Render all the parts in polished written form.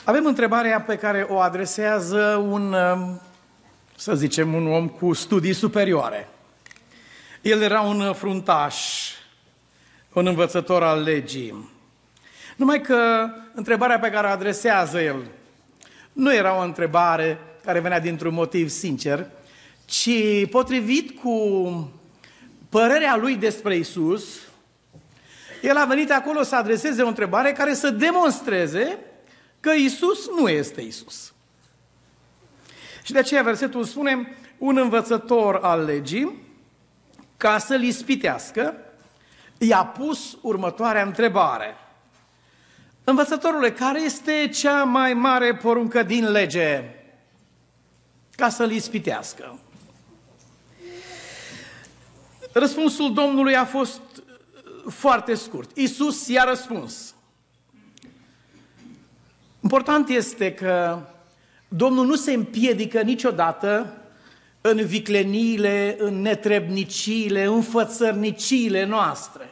Avem întrebarea pe care o adresează să zicem, un om cu studii superioare. El era un fruntaș, un învățător al legii. Numai că întrebarea pe care o adresează el nu era o întrebare care venea dintr-un motiv sincer, ci potrivit cu părerea lui despre Iisus, el a venit acolo să adreseze o întrebare care să demonstreze că Iisus nu este Iisus. Și de aceea versetul spune, un învățător al legii, ca să-l ispitească, i-a pus următoarea întrebare. Învățătorule, care este cea mai mare poruncă din lege? Ca să-l ispitească. Răspunsul Domnului a fost foarte scurt. Iisus i-a răspuns. Important este că Domnul nu se împiedică niciodată în vicleniile, în netrebniciile, în fățărniciile noastre.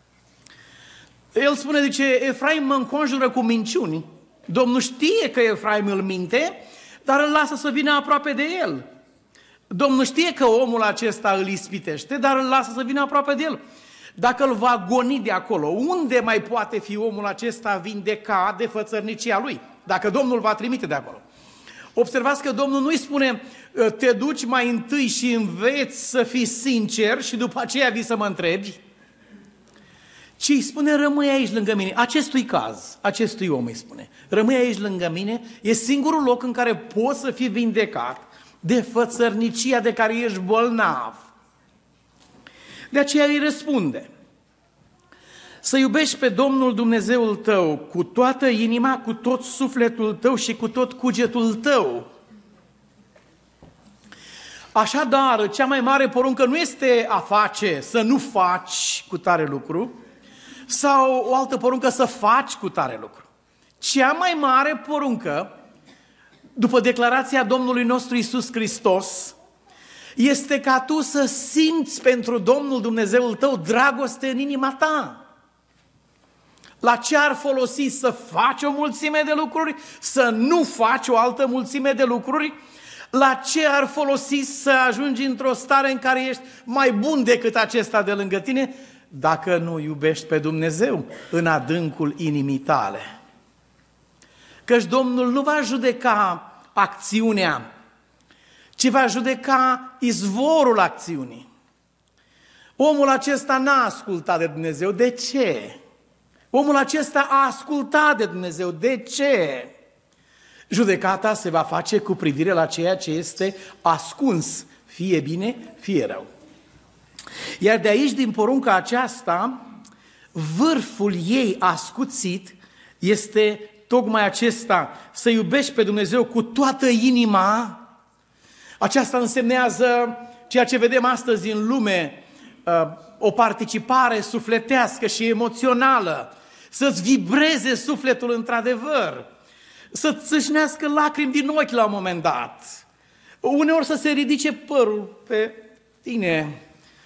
El spune, zice, Efraim mă înconjură cu minciuni. Domnul știe că Efraim îl minte, dar îl lasă să vină aproape de el. Domnul știe că omul acesta îl ispitește, dar îl lasă să vină aproape de el. Dacă îl va goni de acolo, unde mai poate fi omul acesta vindecat de fățărnicia lui? Dacă Domnul va trimite de acolo. Observați că Domnul nu-i spune, te duci mai întâi și înveți să fii sincer și după aceea vii să mă întrebi, ci îi spune, rămâi aici lângă mine. Acestui om îi spune, rămâi aici lângă mine, e singurul loc în care poți să fii vindecat de fățărnicia de care ești bolnav. De aceea îi răspunde, să iubești pe Domnul Dumnezeul tău cu toată inima, cu tot sufletul tău și cu tot cugetul tău. Așadar, cea mai mare poruncă nu este a face, să nu faci cu tare lucru, sau o altă poruncă să faci cu tare lucru. Cea mai mare poruncă, după declarația Domnului nostru Iisus Hristos, este ca tu să simți pentru Domnul Dumnezeul tău dragoste în inima ta. La ce ar folosi să faci o mulțime de lucruri, să nu faci o altă mulțime de lucruri? La ce ar folosi să ajungi într-o stare în care ești mai bun decât acesta de lângă tine, dacă nu iubești pe Dumnezeu în adâncul inimii tale? Căci Domnul nu va judeca acțiunea, ci va judeca izvorul acțiunii. Omul acesta n-a ascultat de Dumnezeu. De ce? Omul acesta a ascultat de Dumnezeu. De ce? Judecata se va face cu privire la ceea ce este ascuns, fie bine, fie rău. Iar de aici, din porunca aceasta, vârful ei ascuțit este tocmai acesta, să iubești pe Dumnezeu cu toată inima. Aceasta însemnează ceea ce vedem astăzi în lume, o participare sufletească și emoțională, să-ți vibreze sufletul într-adevăr, să-ți țâșnească lacrimi din ochi la un moment dat, uneori să se ridice părul pe tine,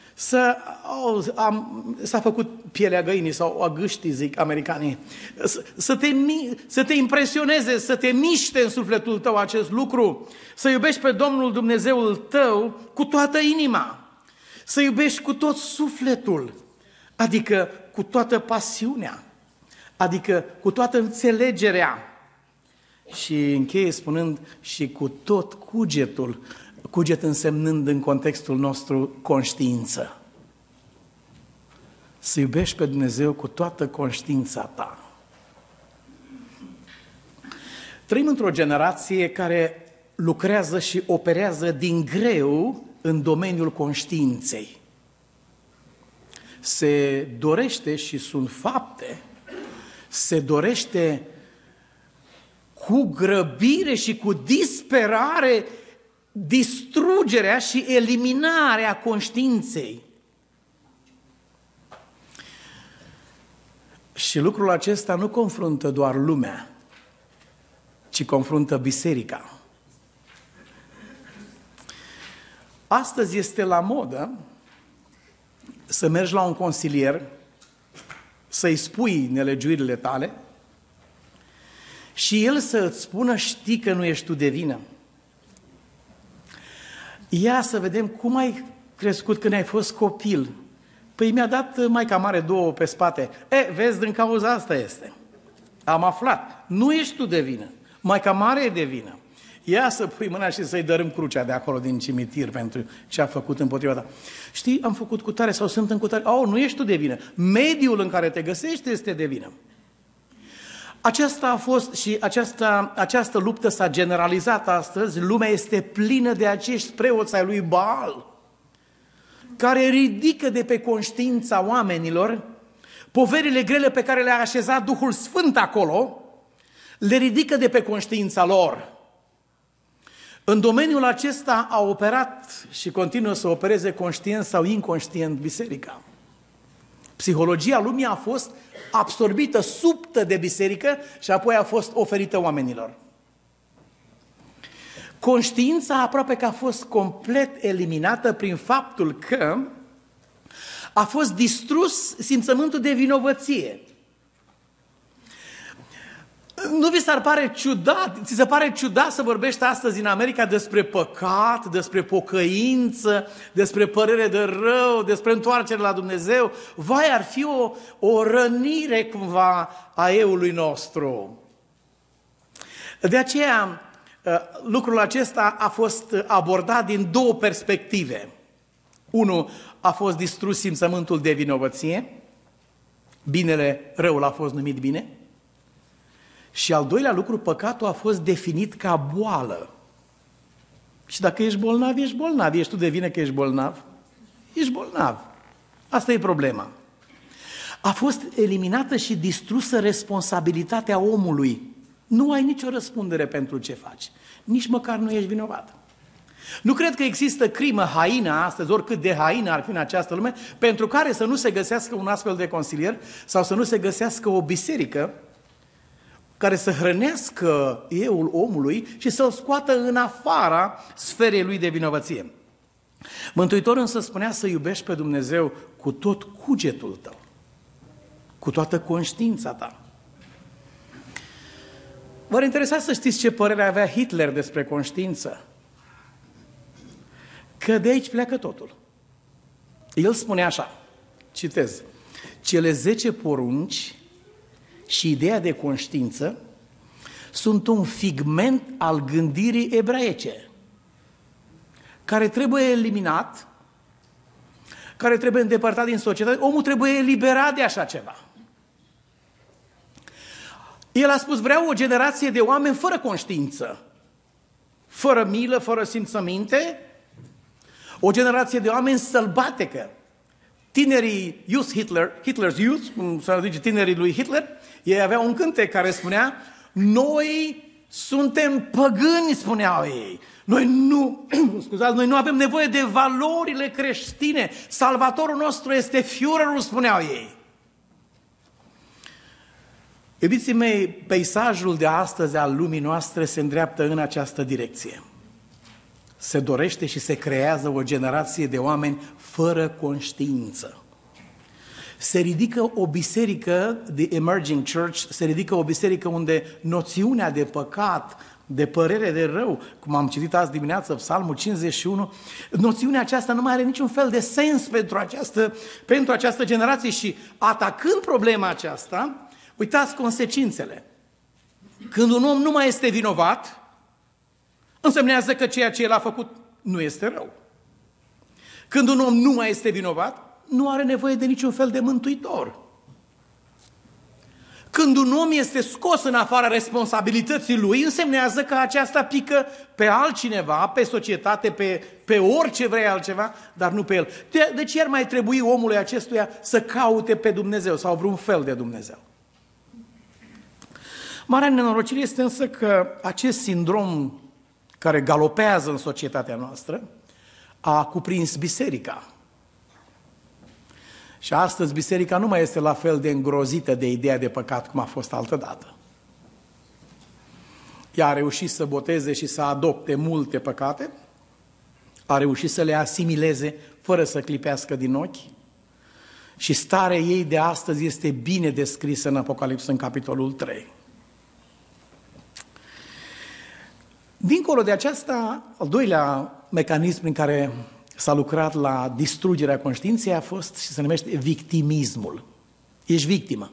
s-a făcut pielea găinii sau a gâștii, zic americanii, să te impresioneze, să te miște în sufletul tău acest lucru, să iubești pe Domnul Dumnezeul tău cu toată inima, să iubești cu tot sufletul, adică cu toată pasiunea, adică cu toată înțelegerea și încheie spunând și cu tot cugetul, cuget însemnând în contextul nostru conștiință. Să iubești pe Dumnezeu cu toată conștiința ta. Trăim într-o generație care lucrează și operează din greu în domeniul conștiinței. Se dorește și sunt fapte, se dorește cu grăbire și cu disperare distrugerea și eliminarea conștiinței. Și lucrul acesta nu confruntă doar lumea, ci confruntă biserica. Astăzi este la modă să mergi la un consilier, să-i spui nelegiuirile tale și el să îți spună, știi că nu ești tu de vină. Ia să vedem cum ai crescut când ai fost copil. Păi mi-a dat maica mare 2 pe spate. Vezi, din cauza asta este. Am aflat. Nu ești tu de vină. Maica mare e de vină. Ia să pui mâna și să-i dărâm crucea de acolo din cimitir pentru ce a făcut împotriva ta. Știi, am făcut cutare sau sunt în cutare. Nu ești tu de vină. Mediul în care te găsești este de vină. Aceasta a fost și această luptă s-a generalizat astăzi. Lumea este plină de acești preoți ai lui Baal, care ridică de pe conștiința oamenilor poverile grele pe care le-a așezat Duhul Sfânt acolo, le ridică de pe conștiința lor. În domeniul acesta a operat și continuă să opereze conștient sau inconștient biserica. Psihologia lumii a fost absorbită, suptă de biserică și apoi a fost oferită oamenilor. Conștiința aproape că a fost complet eliminată prin faptul că a fost distrus simțământul de vinovăție. Nu vi s-ar pare ciudat, ți se pare ciudat să vorbești astăzi în America despre păcat, despre pocăință, despre părere de rău, despre întoarcere la Dumnezeu? Vai, ar fi o rănire cumva a eului nostru. De aceea, lucrul acesta a fost abordat din 2 perspective. 1, a fost distrus simțământul de vinovăție, binele, răul a fost numit bine. Și al doilea lucru, păcatul a fost definit ca boală. Și dacă ești bolnav, ești bolnav. Ești tu de vină că ești bolnav? Ești bolnav. Asta e problema. A fost eliminată și distrusă responsabilitatea omului. Nu ai nicio răspundere pentru ce faci. Nici măcar nu ești vinovat. Nu cred că există crimă, haină astăzi, oricât de haină ar fi în această lume, pentru care să nu se găsească un astfel de consilier sau să nu se găsească o biserică care să hrănească eul omului și să-l scoată în afara sferei lui de vinovăție. Mântuitorul însă spunea să iubești pe Dumnezeu cu tot cugetul tău, cu toată conștiința ta. V-ar interesa să știți ce părere avea Hitler despre conștiință? Că de aici pleacă totul. El spune așa, citez, cele 10 porunci și ideea de conștiință sunt un figment al gândirii ebraice, care trebuie eliminat, care trebuie îndepărtat din societate. Omul trebuie eliberat de așa ceva. El a spus, vreau o generație de oameni fără conștiință, fără milă, fără simțăminte, o generație de oameni sălbatecă. Tinerii Hitler's Youth, cum se zice, tinerii lui Hitler, ei aveau un cântec care spunea, noi suntem păgâni, spuneau ei. Noi nu avem nevoie de valorile creștine. Salvatorul nostru este Führerul, spuneau ei. Iubiții mei, peisajul de astăzi al lumii noastre se îndreaptă în această direcție. Se dorește și se creează o generație de oameni fără conștiință. Se ridică o biserică, the emerging church, se ridică o biserică unde noțiunea de păcat, de părere de rău, cum am citit azi dimineață, Psalmul 51, noțiunea aceasta nu mai are niciun fel de sens pentru această generație și atacând problema aceasta, uitați consecințele. Când un om nu mai este vinovat, însemnează că ceea ce el a făcut nu este rău. Când un om nu mai este vinovat, nu are nevoie de niciun fel de mântuitor. Când un om este scos în afara responsabilității lui, însemnează că aceasta pică pe altcineva, pe societate, pe orice vrei altceva, dar nu pe el. Deci iar mai trebui omului acestuia să caute pe Dumnezeu sau vreun fel de Dumnezeu. Marea nenorocire este însă că acest sindrom care galopează în societatea noastră a cuprins biserica. Și astăzi biserica nu mai este la fel de îngrozită de ideea de păcat cum a fost altădată. Ea a reușit să boteze și să adopte multe păcate, a reușit să le asimileze fără să clipească din ochi și starea ei de astăzi este bine descrisă în Apocalipsă în capitolul 3. Dincolo de aceasta, al doilea mecanism prin care s-a lucrat la distrugerea conștiinței a fost și se numește victimismul. Ești victimă.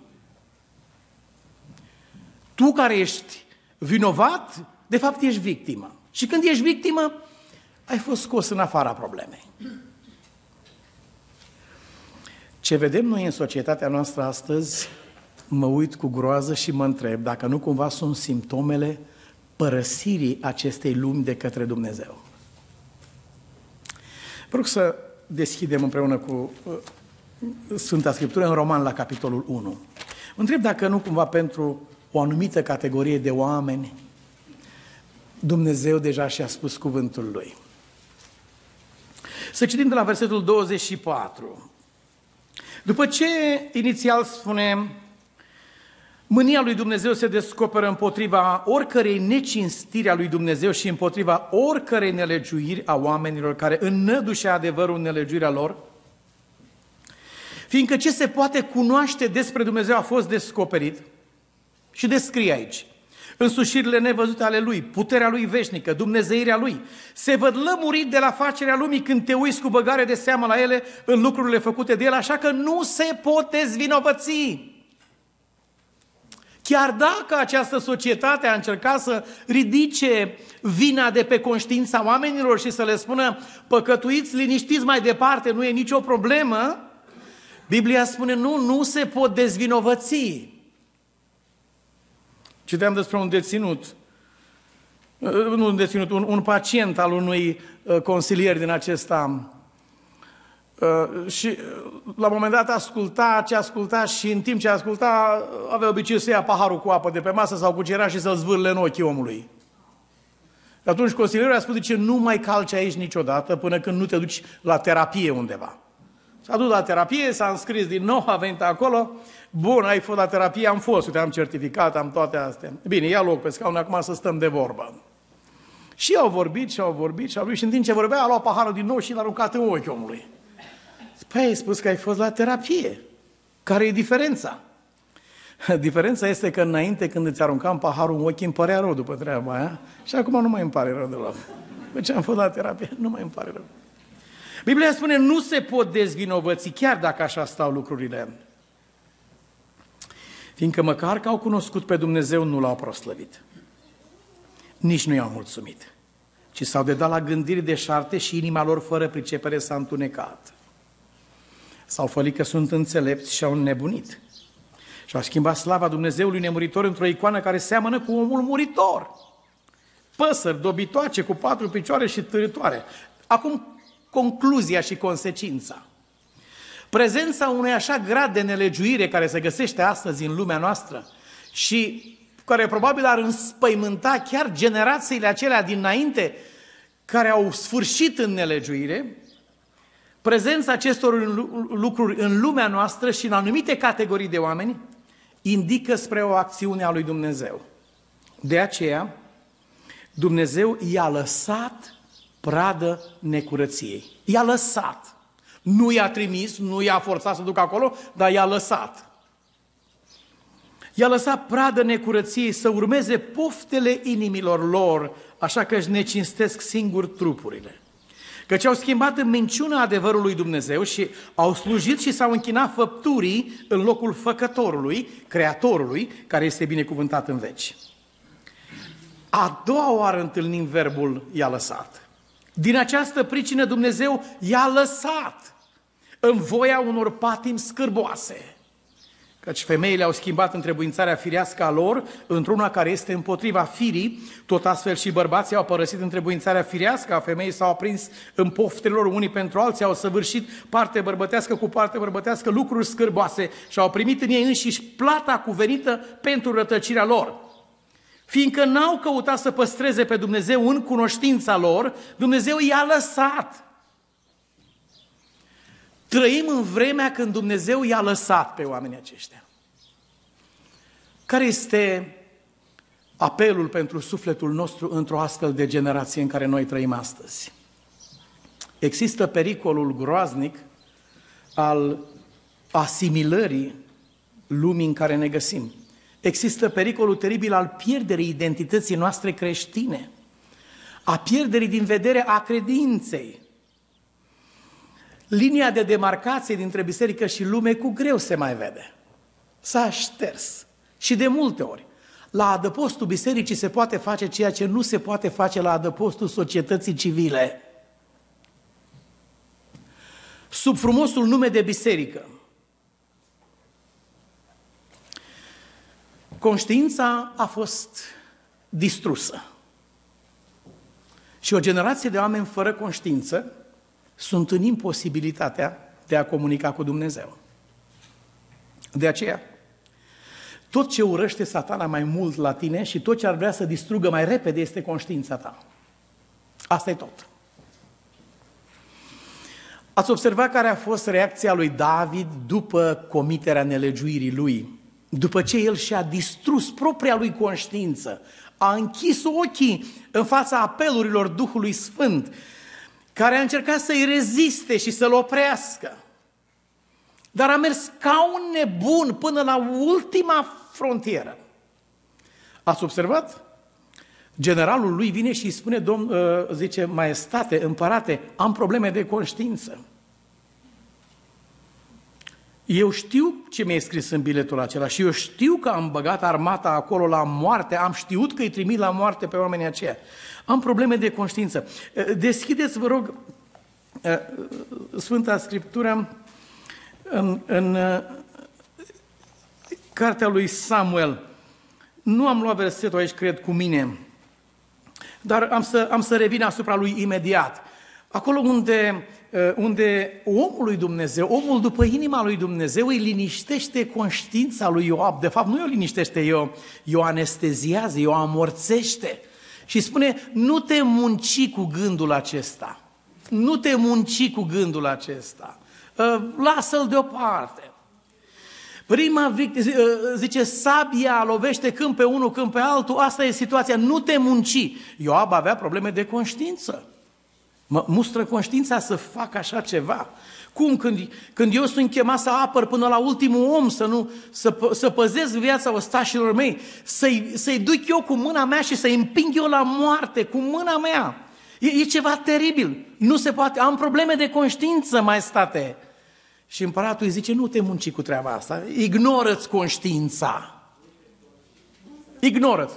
Tu care ești vinovat, de fapt ești victimă. Și când ești victimă, ai fost scos în afara problemei. Ce vedem noi în societatea noastră astăzi, mă uit cu groază și mă întreb dacă nu cumva sunt simptomele părăsirii acestei lumi de către Dumnezeu. Vă rog să deschidem împreună cu Sfânta Scriptură în Roman la capitolul 1. Mă întreb dacă nu cumva pentru o anumită categorie de oameni Dumnezeu deja și-a spus cuvântul Lui. Să citim de la versetul 24. După ce inițial spune, mânia lui Dumnezeu se descoperă împotriva oricărei necinstiri a lui Dumnezeu și împotriva oricărei nelegiuiri a oamenilor care înnădușe adevărul în nelegiuirea lor, fiindcă ce se poate cunoaște despre Dumnezeu a fost descoperit și descrie aici. Însușirile nevăzute ale Lui, puterea Lui veșnică, dumnezeirea Lui, se văd lămurit de la facerea lumii când te uiți cu băgare de seamă la ele în lucrurile făcute de El, așa că nu se pot dezvinovăți. Chiar dacă această societate a încercat să ridice vina de pe conștiința oamenilor și să le spună păcătuiți, liniștiți mai departe, nu e nicio problemă, Biblia spune nu se pot dezvinovăți. Citeam despre un pacient al unui consilier din acesta și la un moment dat asculta și în timp ce asculta avea obiceiul să ia paharul cu apă de pe masă sau cu cerea și să-l zvârle în ochii omului. Atunci consilierul a spus, zice, nu mai calci aici niciodată până când nu te duci la terapie undeva. S-a dus la terapie, s-a înscris din nou, a venit acolo. Bun, ai fost la terapie, am fost, uite, am certificat, am toate astea. Bine, ia loc pe scaun, acum să stăm de vorbă. Și au vorbit și în timp ce vorbea, a luat paharul din nou și l-a aruncat în ochi omului. Păi, ai spus că ai fost la terapie. Care e diferența? Diferența este că înainte, când îți aruncam paharul în ochi, îmi părea rău după treaba aia și acum nu mai îmi pare rău deloc. Deci am fost la terapie, nu mai îmi pare rău. Biblia spune, nu se pot dezvinovăți, chiar dacă așa stau lucrurile. Fiindcă măcar că au cunoscut pe Dumnezeu, nu l-au proslăvit. Nici nu i-au mulțumit, ci s-au dedat la gândiri deșarte și inima lor fără pricepere s-a întunecat. S-au fălit că sunt înțelepți și au înnebunit. Și au schimbat slava Dumnezeului nemuritor într-o icoană care seamănă cu omul muritor. Păsări dobitoace cu 4 picioare și târătoare. Acum, concluzia și consecința. Prezența unui așa grad de nelegiuire care se găsește astăzi în lumea noastră și care probabil ar înspăimânta chiar generațiile acelea dinainte care au sfârșit în nelegiuire, prezența acestor lucruri în lumea noastră și în anumite categorii de oameni indică spre o acțiune a lui Dumnezeu. De aceea, Dumnezeu i-a lăsat pradă necurăției. I-a lăsat. Nu i-a trimis, nu i-a forțat să ducă acolo, dar i-a lăsat. I-a lăsat pradă necurăției să urmeze poftele inimilor lor, așa că își necinstesc singur trupurile. Căci au schimbat în minciună adevărul lui Dumnezeu și au slujit și s-au închinat făpturii în locul făcătorului, creatorului, care este binecuvântat în veci. A doua oară întâlnim verbul i-a lăsat. Din această pricină Dumnezeu i-a lăsat în voia unor patimi scârboase. Căci femeile au schimbat întrebuințarea firească a lor într-una care este împotriva firii, tot astfel și bărbații au părăsit întrebuințarea firească a femeii, s-au aprins în poftele lor unii pentru alții, au săvârșit parte bărbătească cu parte bărbătească lucruri scârboase și au primit în ei înșiși plata cuvenită pentru rătăcirea lor. Fiindcă n-au căutat să păstreze pe Dumnezeu în cunoștința lor, Dumnezeu i-a lăsat. Trăim în vremea când Dumnezeu i-a lăsat pe oamenii aceștia. Care este apelul pentru sufletul nostru într-o astfel de generație în care noi trăim astăzi? Există pericolul groaznic al asimilării lumii în care ne găsim. Există pericolul teribil al pierderii identității noastre creștine. a pierderii din vedere a credinței. Linia de demarcație dintre biserică și lume cu greu se mai vede. S-a șters. Și de multe ori, la adăpostul bisericii se poate face ceea ce nu se poate face la adăpostul societății civile. Sub frumosul nume de biserică. Conștiința a fost distrusă. Și o generație de oameni fără conștiință sunt în imposibilitatea de a comunica cu Dumnezeu. De aceea, tot ce urăște Satana mai mult la tine și tot ce ar vrea să distrugă mai repede este conștiința ta. Asta e tot. Ați observat care a fost reacția lui David după comiterea nelegiuirii lui? După ce el și-a distrus propria lui conștiință, a închis ochii în fața apelurilor Duhului Sfânt, care a încercat să-i reziste și să-l oprească. Dar a mers ca un nebun până la ultima frontieră. Ați observat? Generalul lui vine și îi spune, zice, maestate, împărate, am probleme de conștiință. Eu știu ce mi-ai scris în biletul acela și eu știu că am băgat armata acolo la moarte, am știut că îi trimit la moarte pe oamenii aceia. Am probleme de conștiință. Deschideți, vă rog, Sfânta Scriptură în cartea lui Samuel. Nu am luat versetul aici, cred, cu mine, dar am să revin asupra lui imediat. Acolo unde omul lui Dumnezeu, omul după inima lui Dumnezeu îi liniștește conștiința lui Ioab. De fapt, nu o liniștește, o anesteziază, o amorțește. Și spune, nu te munci cu gândul acesta. Nu te munci cu gândul acesta. Lasă-l deoparte. Prima victimă, zice, sabia lovește când pe unul, când pe altul, asta e situația, nu te munci. Ioab avea probleme de conștiință. Mă mustră conștiința să fac așa ceva. Cum când eu sunt chemat să apăr până la ultimul om, să păzesc viața ostașilor mei, să-i duc eu cu mâna mea și să-i împing eu la moarte cu mâna mea. E ceva teribil. Nu se poate. Am probleme de conștiință, maestate. Și împăratul îi zice, nu te munci cu treaba asta, ignoră-ți conștiința. Ignoră-ți.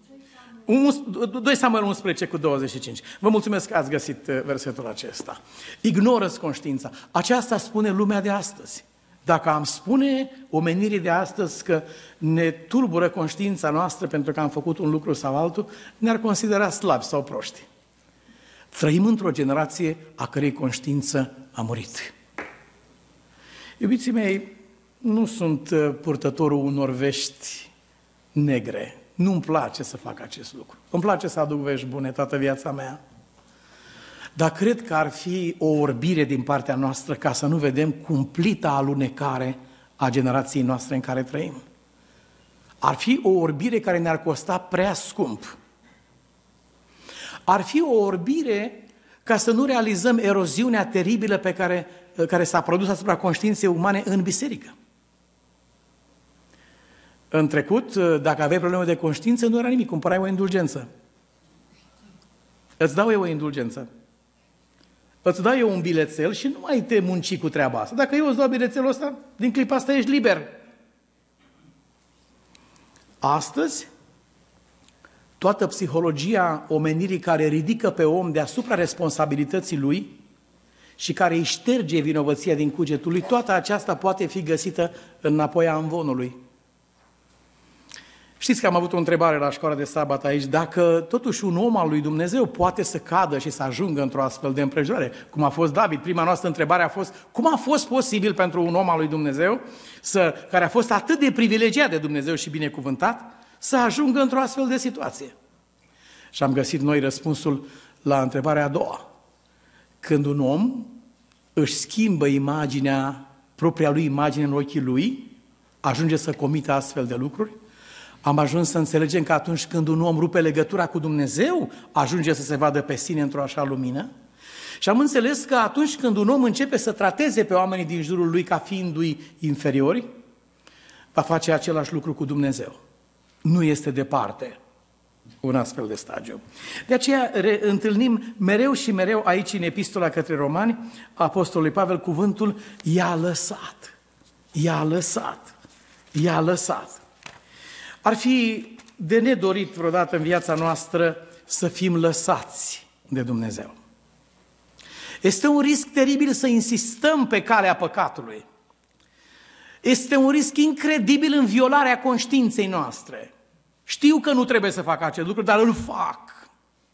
2 Samuel 11 cu 25. Vă mulțumesc că ați găsit versetul acesta. Ignoră-ți conștiința. Aceasta spune lumea de astăzi. Dacă am spune omenirii de astăzi că ne tulbură conștiința noastră pentru că am făcut un lucru sau altul, ne-ar considera slabi sau proști. Trăim într-o generație a cărei conștiință a murit. Iubiții mei, nu sunt purtătorul unor vești negre. Nu-mi place să fac acest lucru. Îmi place să aduc vești bune toată viața mea. Dar cred că ar fi o orbire din partea noastră ca să nu vedem cumplita alunecare a generației noastre în care trăim. Ar fi o orbire care ne-ar costa prea scump. Ar fi o orbire ca să nu realizăm eroziunea teribilă care s-a produs asupra conștiinței umane în biserică. În trecut, dacă aveai probleme de conștiință, nu era nimic, cumpărai o indulgență. Îți dau eu o indulgență. Îți dau eu un bilețel și nu mai te munci cu treaba asta. Dacă eu îți dau bilețelul ăsta, din clipa asta ești liber. Astăzi, toată psihologia omenirii care ridică pe om deasupra responsabilității lui și care îi șterge vinovăția din cugetul lui, toată aceasta poate fi găsită înapoi a amvonului. Știți că am avut o întrebare la școala de sabat aici, dacă totuși un om al lui Dumnezeu poate să cadă și să ajungă într-o astfel de împrejurare, cum a fost David. Prima noastră întrebare a fost, cum a fost posibil pentru un om al lui Dumnezeu, care a fost atât de privilegiat de Dumnezeu și binecuvântat, să ajungă într-o astfel de situație? Și am găsit noi răspunsul la întrebarea a doua. Când un om își schimbă propria lui imagine în ochii lui, ajunge să comită astfel de lucruri. Am ajuns să înțelegem că atunci când un om rupe legătura cu Dumnezeu, ajunge să se vadă pe sine într-o așa lumină. Și am înțeles că atunci când un om începe să trateze pe oamenii din jurul lui ca fiindu-i inferiori, va face același lucru cu Dumnezeu. Nu este departe. un astfel de stagiu. De aceea întâlnim mereu și mereu aici în epistola către Romani, apostolului Pavel, cuvântul i-a lăsat, i-a lăsat, i-a lăsat. Ar fi de nedorit vreodată în viața noastră să fim lăsați de Dumnezeu. Este un risc teribil să insistăm pe calea păcatului. Este un risc incredibil în violarea conștiinței noastre. Știu că nu trebuie să fac acest lucru, dar îl fac.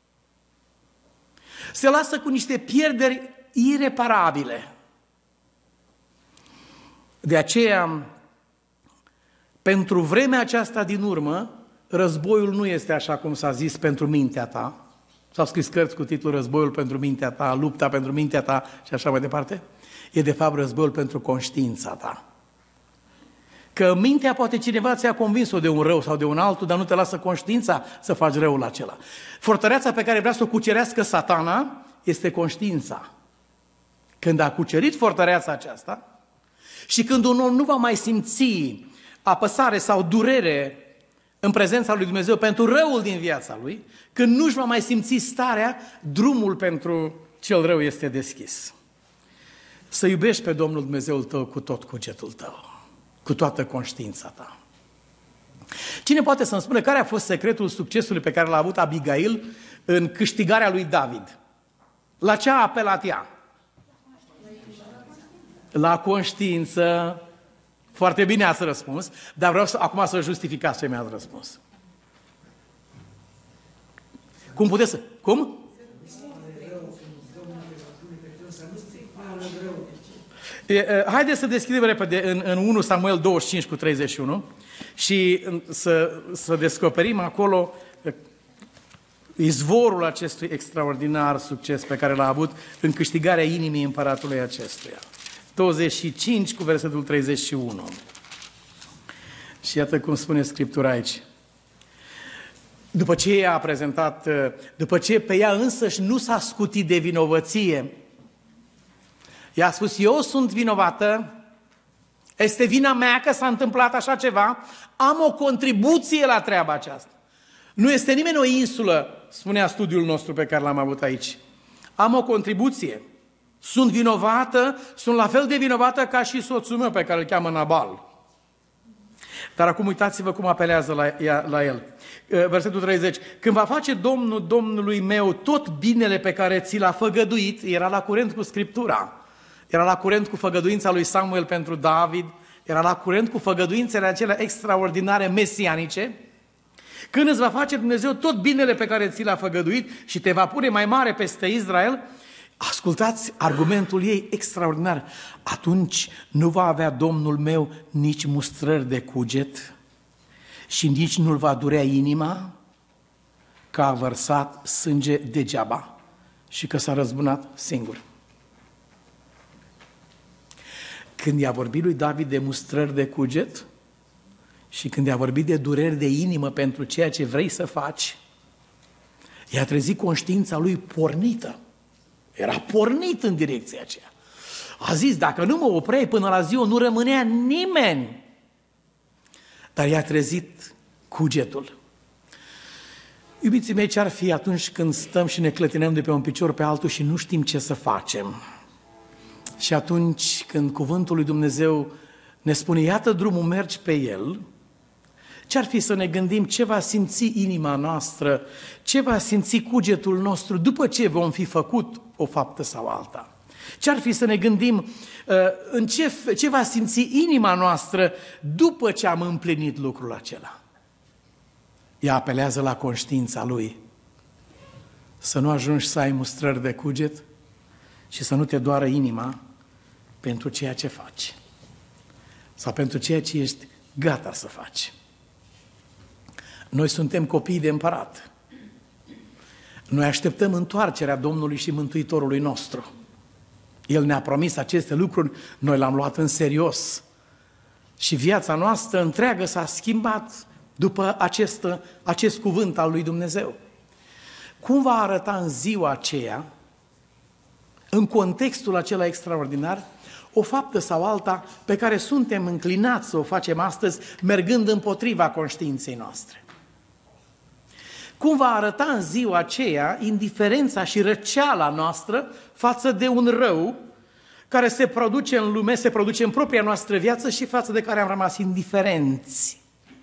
Se lasă cu niște pierderi ireparabile. De aceea, pentru vremea aceasta din urmă, războiul nu este așa cum s-a zis pentru mintea ta. S-au scris cărți cu titlul Războiul pentru mintea ta, Lupta pentru mintea ta și așa mai departe. E de fapt războiul pentru conștiința ta. Că mintea poate cineva ți-a convins-o de un rău sau de un altul, dar nu te lasă conștiința să faci răul acela. Fortăreața pe care vrea să o cucerească Satana este conștiința. Când a cucerit fortăreața aceasta și când un om nu va mai simți apăsare sau durere în prezența lui Dumnezeu pentru răul din viața lui, când nu-și va mai simți starea, drumul pentru cel rău este deschis. Să iubești pe Domnul Dumnezeul tău cu tot cugetul tău, cu toată conștiința ta. Cine poate să-mi spună care a fost secretul succesului pe care l-a avut Abigail în câștigarea lui David? La ce a apelat ea? La conștiință. Foarte bine ați răspuns, dar vreau acum să justificați ce mi-ați răspuns. Cum puteți să... Cum? Haideți să deschidem repede în 1 Samuel 25 cu 31 și să descoperim acolo izvorul acestui extraordinar succes pe care l-a avut în câștigarea inimii împăratului acestuia. 25 cu versetul 31. Și iată cum spune Scriptura aici. După ce ea a prezentat, după ce pe ea însăși nu s-a scutit de vinovăție, ea a spus, eu sunt vinovată, este vina mea că s-a întâmplat așa ceva, am o contribuție la treaba aceasta. Nu este nimeni o insulă, spunea studiul nostru pe care l-am avut aici. Am o contribuție. Sunt vinovată, sunt la fel de vinovată ca și soțul meu pe care îl cheamă Nabal. Dar acum uitați-vă cum apelează la el. Versetul 30. Când va face Domnul Domnului meu tot binele pe care ți l-a făgăduit, era la curent cu Scriptura, era la curent cu făgăduința lui Samuel pentru David, era la curent cu făgăduințele acelea extraordinare mesianice, când îți va face Dumnezeu tot binele pe care ți l-a făgăduit și te va pune mai mare peste Israel, ascultați argumentul ei extraordinar. Atunci nu va avea Domnul meu nici mustrări de cuget și nici nu-l va durea inima că a vărsat sânge degeaba și că s-a răzbunat singur. Când i-a vorbit lui David de mustrări de cuget și când i-a vorbit de dureri de inimă pentru ceea ce vrei să faci, i-a trezit conștiința lui pornită. Era pornit în direcția aceea. A zis, dacă nu mă opreai până la ziua, nu rămânea nimeni. Dar i-a trezit cugetul. Iubiții mei, ce-ar fi atunci când stăm și ne clătinăm de pe un picior pe altul și nu știm ce să facem? Și atunci când cuvântul lui Dumnezeu ne spune, iată drumul, mergi pe el, ce-ar fi să ne gândim ce va simți inima noastră, ce va simți cugetul nostru după ce vom fi făcut o faptă sau alta? Ce-ar fi să ne gândim în ce va simți inima noastră după ce am împlinit lucrul acela? Ea apelează la conștiința lui. Să nu ajungi să ai mustrări de cuget și să nu te doară inima pentru ceea ce faci sau pentru ceea ce ești gata să faci. Noi suntem copii de împărat. Noi așteptăm întoarcerea Domnului și Mântuitorului nostru. El ne-a promis aceste lucruri, noi l-am luat în serios. Și viața noastră întreagă s-a schimbat după acest cuvânt al lui Dumnezeu. Cum va arăta în ziua aceea, în contextul acela extraordinar, o faptă sau alta pe care suntem înclinați să o facem astăzi, mergând împotriva conștiinței noastre? cum va arăta în ziua aceea indiferența și răceala noastră față de un rău care se produce în lume, se produce în propria noastră viață și față de care am rămas indiferenți.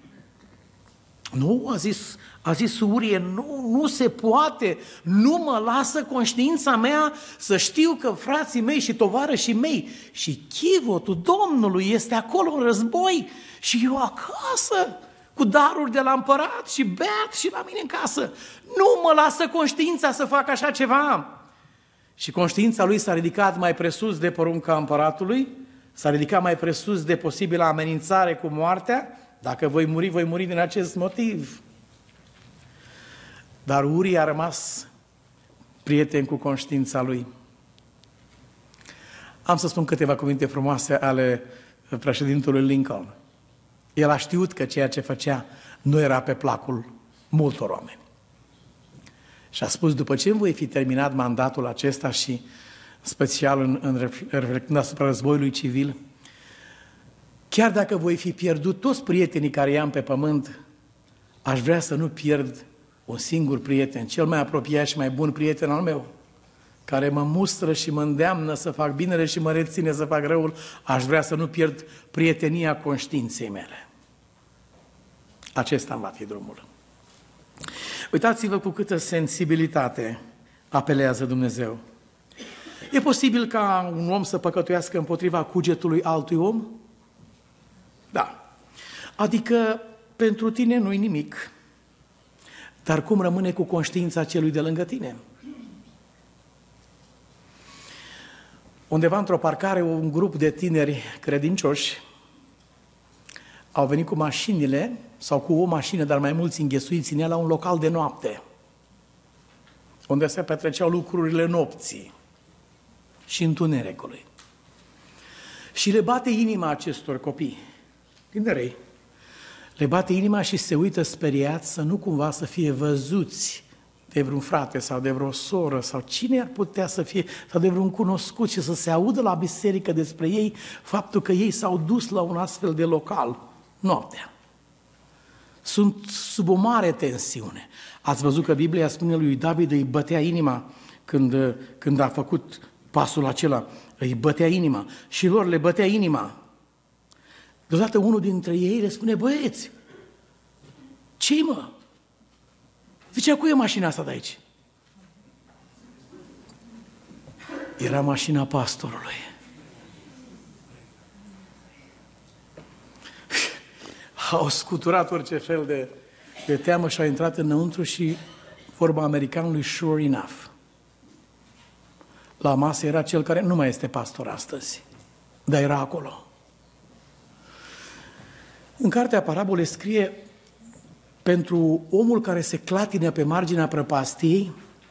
Nu, a zis Urie, nu se poate, nu mă lasă conștiința mea să știu că frații mei și tovarășii mei și chivotul Domnului este acolo în război și eu acasă cu daruri de la împărat și beat și la mine în casă. Nu mă lasă conștiința să fac așa ceva. Și conștiința lui s-a ridicat mai presus de porunca împăratului, s-a ridicat mai presus de posibilă amenințare cu moartea. Dacă voi muri din acest motiv. Dar Urie a rămas prieten cu conștiința lui. Am să spun câteva cuvinte frumoase ale președintelui Lincoln. El a știut că ceea ce făcea nu era pe placul multor oameni. Și a spus, după ce voi fi terminat mandatul acesta și special reflectând asupra războiului civil, chiar dacă voi fi pierdut toți prietenii care i-am pe pământ, aș vrea să nu pierd un singur prieten, cel mai apropiat și mai bun prieten al meu, care mă mustră și mă îndeamnă să fac binele și mă reține să fac răul, aș vrea să nu pierd prietenia conștiinței mele. Acesta îmi va fi drumul. Uitați-vă cu câtă sensibilitate apelează Dumnezeu. E posibil ca un om să păcătuiască împotriva cugetului altui om? Da. Adică pentru tine nu-i nimic. Dar cum rămâne cu conștiința celui de lângă tine? Undeva într-o parcare, un grup de tineri credincioși au venit cu mașinile sau cu o mașină, dar mai mulți înghesuiți în ea, la un local de noapte, unde se petreceau lucrurile nopții și întunericului. Și le bate inima acestor copii, tinerei. Le bate inima și se uită speriați să nu cumva să fie văzuți de vreun frate sau de vreo soră sau cine ar putea să fie, sau de vreun cunoscut și să se audă la biserică despre ei faptul că ei s-au dus la un astfel de local noaptea. Sunt sub o mare tensiune. Ați văzut că Biblia spune lui David îi bătea inima când a făcut pasul acela, îi bătea inima și lor le bătea inima. Deodată unul dintre ei le spune, băieți, ce-i mă? Zicea, cu e mașina asta de aici? Era mașina pastorului. Au scuturat orice fel de teamă și au intrat înăuntru și vorba americanului sure enough. La masă era cel care nu mai este pastor astăzi, dar era acolo. În cartea Parabole scrie, pentru omul care se clatină pe marginea prăpastiei,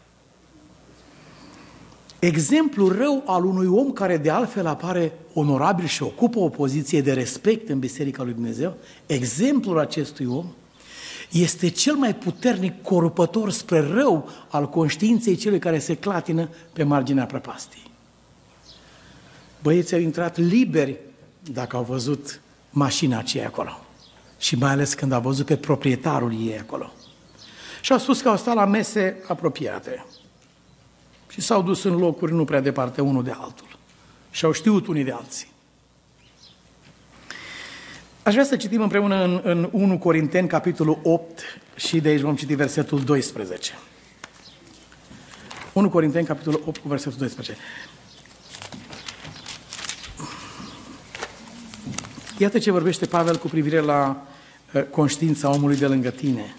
exemplul rău al unui om care de altfel apare onorabil și ocupă o poziție de respect în Biserica lui Dumnezeu, exemplul acestui om este cel mai puternic corupător spre rău al conștiinței celui care se clatină pe marginea prăpastiei. Băieții au intrat liberi dacă au văzut mașina aceea acolo. Și mai ales când a văzut pe proprietarul ei acolo. Și au spus că au stat la mese apropiate. Și s-au dus în locuri nu prea departe unul de altul. Și au știut unii de alții. Aș vrea să citim împreună în 1 Corinteni, capitolul 8, și de aici vom citi versetul 12. 1 Corinteni, capitolul 8, cu versetul 12. Iată ce vorbește Pavel cu privire la conștiința omului de lângă tine.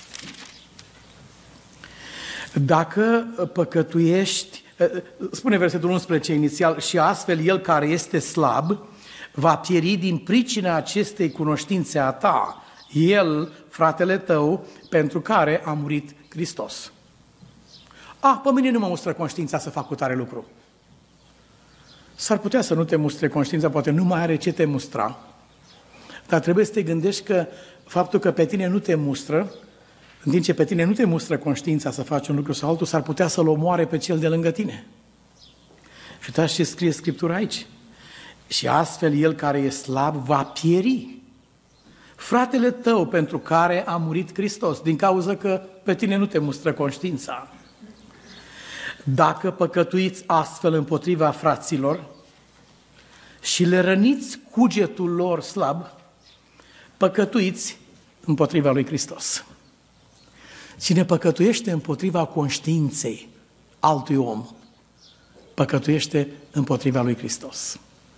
Dacă păcătuiești, spune versetul 11 inițial, și astfel el care este slab va pieri din pricina acestei cunoștințe a ta, el, fratele tău, pentru care a murit Hristos. Pe mine nu mă mustră conștiința să fac cu tare lucru. S-ar putea să nu te mustre conștiința, poate nu mai are ce te mustra, dar trebuie să te gândești că faptul că pe tine nu te mustră, în timp ce pe tine nu te mustră conștiința să faci un lucru sau altul, s-ar putea să-l omoare pe cel de lângă tine. Și uitați ce scrie Scriptura aici. Și astfel el care e slab va pieri. fratele tău pentru care a murit Hristos, din cauza că pe tine nu te mustră conștiința. Dacă păcătuiți astfel împotriva fraților și le răniți cugetul lor slab, păcătuiți împotriva lui Hristos. Cine păcătuiește împotriva conștiinței altui om, păcătuiește împotriva lui Hristos.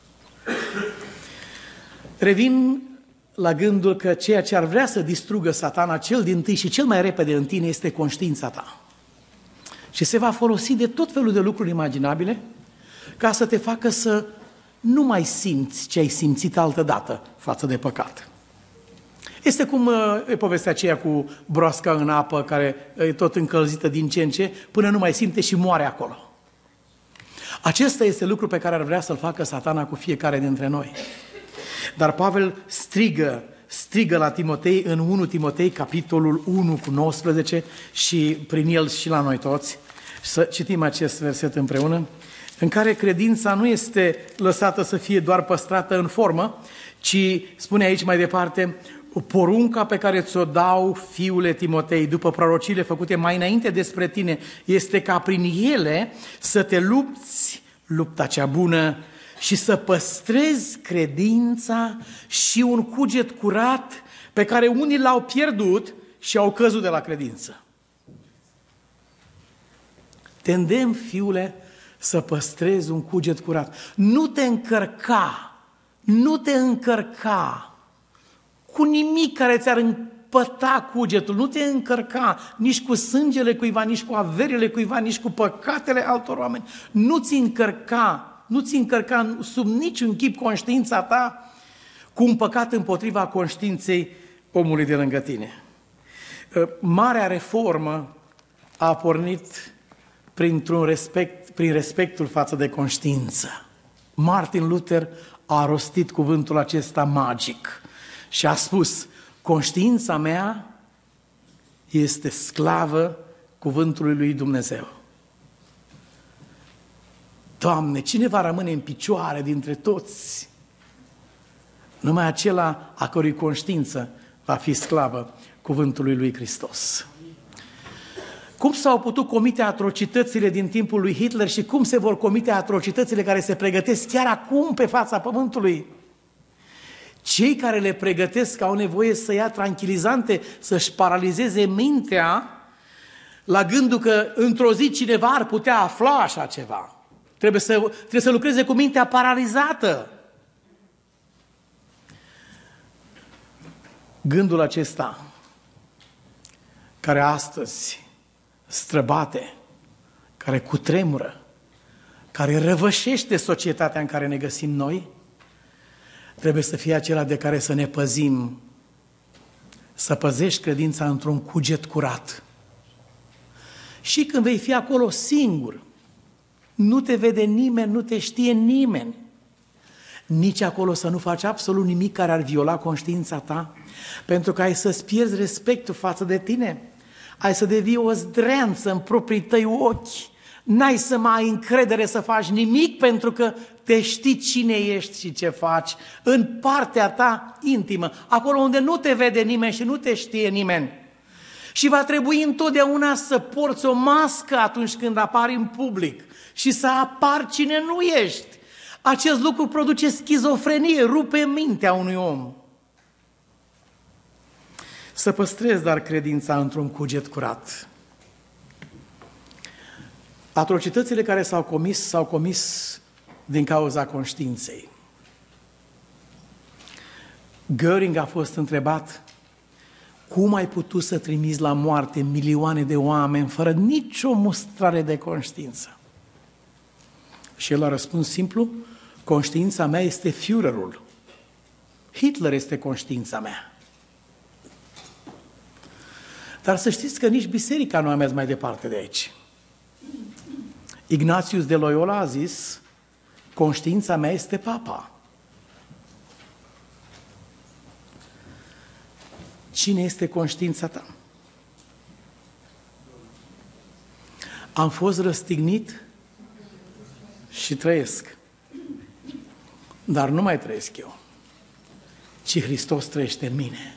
Revin la gândul că ceea ce ar vrea să distrugă Satana cel dintâi și cel mai repede în tine este conștiința ta. Și se va folosi de tot felul de lucruri imaginabile ca să te facă să nu mai simți ce ai simțit altădată față de păcat. Este cum e povestea aceea cu broasca în apă, care e tot încălzită din ce în ce, până nu mai simte și moare acolo. Acesta este lucru pe care ar vrea să-l facă Satana cu fiecare dintre noi. Dar Pavel strigă la Timotei în 1 Timotei, capitolul 1 cu 19 și prin el și la noi toți. Să citim acest verset împreună, în care credința nu este lăsată să fie doar păstrată în formă, ci, spune aici mai departe, porunca pe care ți-o dau, fiule Timotei, după prorociile făcute mai înainte despre tine, este ca prin ele să te lupți lupta cea bună și să păstrezi credința și un cuget curat pe care unii l-au pierdut și au căzut de la credință. Te îndemn, fiule, să păstrezi un cuget curat. Nu te încărca cu nimic care ți-ar împăta cugetul, nu te încărca nici cu sângele cuiva, nici cu averile cuiva, nici cu păcatele altor oameni. Nu-ți încărca sub niciun chip conștiința ta cu un păcat împotriva conștiinței omului de lângă tine. Marea reformă a pornit prin respectul față de conștiință. Martin Luther a rostit cuvântul acesta magic și a spus: conștiința mea este sclavă cuvântului lui Dumnezeu. Doamne, cine va rămâne în picioare dintre toți? Numai acela a cărui conștiință va fi sclavă cuvântului lui Hristos. Cum s-au putut comite atrocitățile din timpul lui Hitler și cum se vor comite atrocitățile care se pregătesc chiar acum pe fața pământului? Cei care le pregătesc au nevoie să ia tranquilizante, să-și paralizeze mintea la gândul că într-o zi cineva ar putea afla așa ceva. Trebuie să lucreze cu mintea paralizată. Gândul acesta, care astăzi străbate, care cutremură, care răvășește societatea în care ne găsim noi, trebuie să fie acela de care să ne păzim, să păzești credința într-un cuget curat. Și când vei fi acolo singur, nu te vede nimeni, nu te știe nimeni, nici acolo să nu faci absolut nimic care ar viola conștiința ta, pentru că ai să-ți pierzi respectul față de tine, ai să devii o zdreanță în proprii tăi ochi, n-ai să mai ai încredere să faci nimic pentru că te știi cine ești și ce faci în partea ta intimă, acolo unde nu te vede nimeni și nu te știe nimeni. Și va trebui întotdeauna să porți o mască atunci când apari în public și să apari cine nu ești. Acest lucru produce schizofrenie, rupe mintea unui om. Să păstrezi dar credința într-un cuget curat. Atrocitățile care s-au comis din cauza conștiinței. Göring a fost întrebat: cum ai putut să trimiți la moarte milioane de oameni fără nicio mustrare de conștiință? Și el a răspuns simplu: conștiința mea este Führerul. Hitler este conștiința mea. Dar să știți că nici biserica nu a mers mai departe de aici. Ignatius de Loyola a zis: conștiința mea este Papa. Cine este conștiința ta? Am fost răstignit și trăiesc. Dar nu mai trăiesc eu, ci ci Hristos trăiește în mine.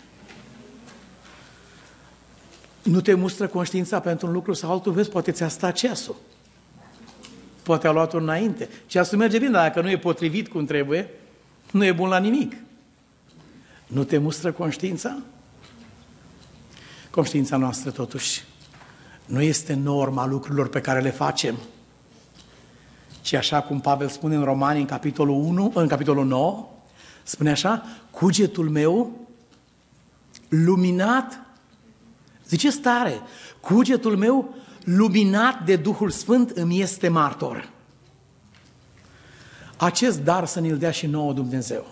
Nu te mustră conștiința pentru un lucru sau altul, vezi, poate ți-a stat ceasul. Poate a luat-o înainte. Ceasul merge bine, dar dacă nu e potrivit cum trebuie, nu e bun la nimic. Nu te mustră conștiința? Conștiința noastră, totuși, nu este norma lucrurilor pe care le facem, ci așa cum Pavel spune în Romani, în capitolul 9, spune așa, cugetul meu luminat, zice stare, cugetul meu luminat de Duhul Sfânt îmi este martor. Acest dar să ne-l dea și nouă Dumnezeu.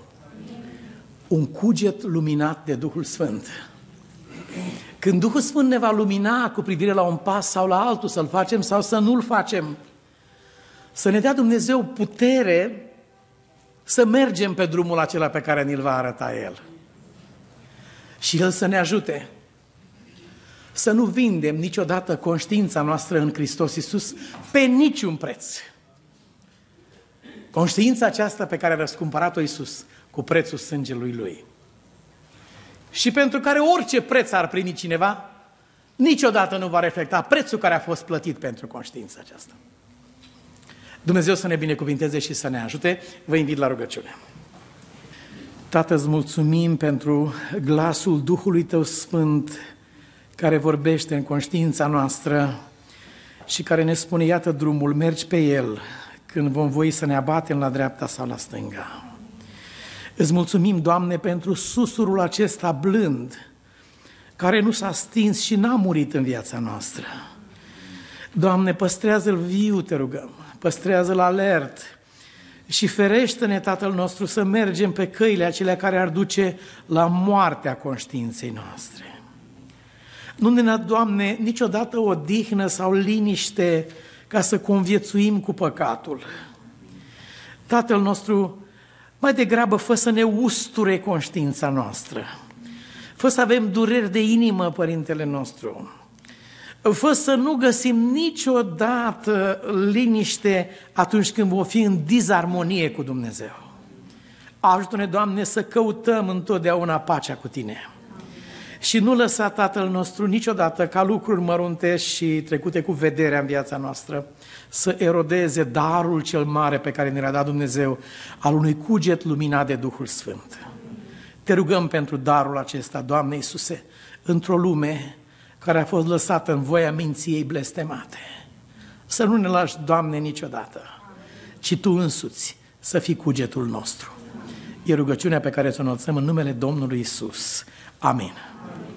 Un cuget luminat de Duhul Sfânt. Când Duhul Sfânt ne va lumina cu privire la un pas sau la altul, să-l facem sau să nu-l facem, să ne dea Dumnezeu putere să mergem pe drumul acela pe care ni-l va arăta El. Și El să ne ajute să nu vindem niciodată conștiința noastră în Hristos Iisus pe niciun preț. Conștiința aceasta pe care a răscumpărat-o Iisus cu prețul sângelui Lui. Și pentru care orice preț ar primi cineva, niciodată nu va reflecta prețul care a fost plătit pentru conștiința aceasta. Dumnezeu să ne binecuvinteze și să ne ajute. Vă invit la rugăciune. Tată, îți mulțumim pentru glasul Duhului Tău Sfânt care vorbește în conștiința noastră și care ne spune, iată drumul, mergi pe el când vom voi să ne abatem la dreapta sau la stânga. Îți mulțumim, Doamne, pentru susurul acesta blând, care nu s-a stins și n-a murit în viața noastră. Doamne, păstrează-l viu, te rugăm, păstrează-l alert și ferește-ne, Tatăl nostru, să mergem pe căile acelea care ar duce la moartea conștiinței noastre. Nu ne da, Doamne, niciodată odihnă sau liniște ca să conviețuim cu păcatul. Tatăl nostru, mai degrabă fă să ne usture conștiința noastră. Fă să avem dureri de inimă, Părintele nostru. Fă să nu găsim niciodată liniște atunci când vom fi în disarmonie cu Dumnezeu. Ajută-ne, Doamne, să căutăm întotdeauna pacea cu Tine. Și nu lăsa, Tatăl nostru, niciodată ca lucruri mărunte și trecute cu vederea în viața noastră să erodeze darul cel mare pe care ne l-a dat Dumnezeu, al unui cuget luminat de Duhul Sfânt. Te rugăm pentru darul acesta, Doamne Iisuse, într-o lume care a fost lăsată în voia minții ei blestemate. Să nu ne lași, Doamne, niciodată, ci Tu însuți să fii cugetul nostru. E rugăciunea pe care ți-o înălțăm în numele Domnului Iisus. Amin.